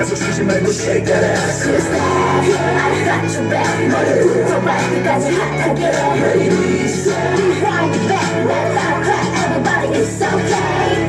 계속 쉬지 말고 shake that ass. Just that I got your back. 머리부터 발끝까지 핫하게. Ladies, rewind it back. Let that clap. Everybody it's okay.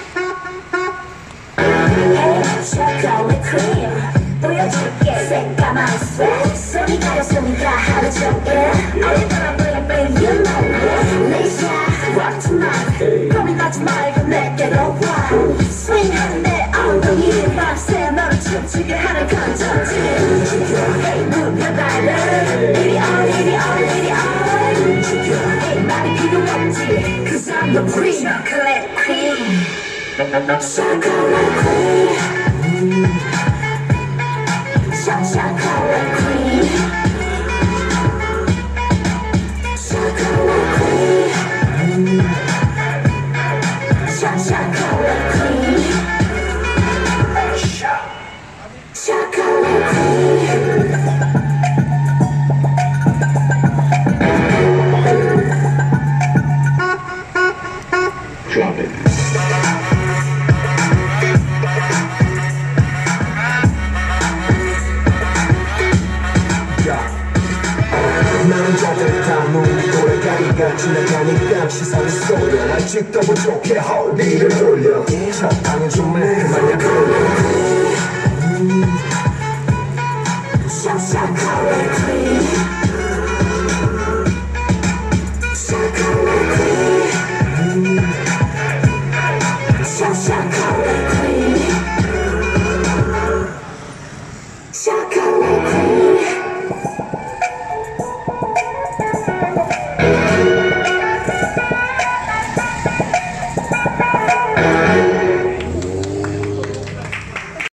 Hey, chocolate cream. 보여줄게 새까만 sweat. 손이 가렸으니까 하루 종일. 얼마나 bling bling you know it. Lisa, rock tonight. 고민하지 말고 내게로 와. Swing하는 내 엉덩이. 밤새 너를 춤추게 하는 건전지. Hey, move your body. Baby on, baby on, baby on. Hey, 말이 필요 없지. Cause I'm the chocolate queen. Chocolate queen. Chocolate queen. Chocolate queen. Chocolate queen. Chocolate queen. drop it. 나는 자잘한 노래가니까 지나가니까 시선이 쏠려 아직도 부족해 헐 니를 돌려 적당히 좀 해